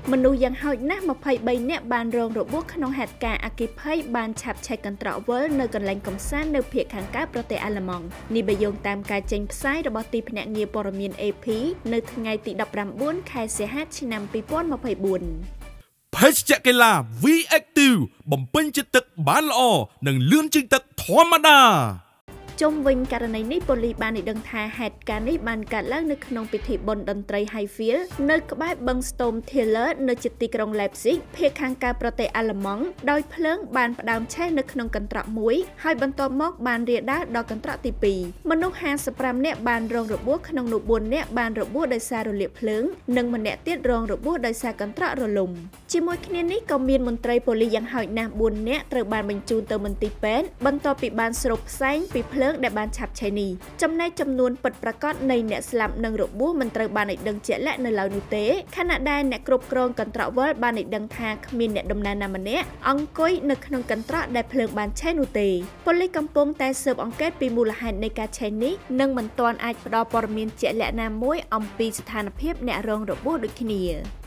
មនុស្សយ៉ាងហោចណាស់23នាក់បានរងរបួសក្នុងហេតុការណ៍អគ្គិភ័យបានឆាបឆេះកន្ត្រកវិលនៅកន្លែងកំសាន្តនៅភាគខាងកើតប្រទេសអាល្លឺម៉ង់នេះបើយោងតាមការចេញផ្សាយរបស់ទីភ្នាក់ងារព័ត៌មាន AP នៅថ្ងៃទី19ខែសីហាឆ្នាំ2024 ភេសជ្ជៈកីឡា V-Active បំពេញជាតិទឹកបានល្អនិងលឿនជាងទឹកធម្មតាជុំវិញករណីនេះប៉ូលីសបានដឹងថាហេតុការណ៍នេះបានកើតឡើងនៅក្នុងពិធីបុណ្យតន្ត្រី Highfield នៅក្បែរបឹង Storm Teller នៅជិតទីក្រុង Leipzig ភាគខាងកើតប្រទេសអាល្លឺម៉ង់ដោយភ្លើងបានផ្ដើមឆេះនៅក្នុងកន្ត្រកមួយហើយបន្ទាប់មកបានរាលដាលដល់កន្ត្រកទី2មនុស្ស55នាក់បានរងរបួសក្នុងនោះ4នាក់បានរបួសដោយសាររលាកភ្លើងនិងម្នាក់ទៀតរងរបួសដោយសារកន្ត្រករលំជាមួយគ្នានេះក៏មានមន្ត្រីប៉ូលីសយ៉ាងហោចណាស់4នាក់ត្រូវបានបញ្ជូនទៅមន្ទីរពេទ្យបន្ទាប់ពីបានស្រូបផ្សែងពីភ្លើងដែលបានឆាប់ឆេះនេះចំណែកចំនួនពិតប្រាកដនៃអ្នកស្លាប់និងរបួសមិនត្រូវបានឲ្យដឹងជាក់លាក់នៅឡើយនោះទេខណៈដែលអ្នកគ្រប់គ្រងកន្ត្រកវិលបានឲ្យដឹងថាគ្មានអ្នកដំណើរណាម្នាក់អង្គុយនៅក្នុងកន្ត្រកដែលភ្លើងបានឆេះនោះទេប៉ូលីសកំពុងតែស៊ើបអង្កេតពីមូលហេតុនៃការឆេះនេះនិងមិនទាន់អាចផ្ដល់ព័ត៌មានជាក់លាក់ណាមួយអំពីស្ថានភាពអ្នករងរបួសដូចគ្នា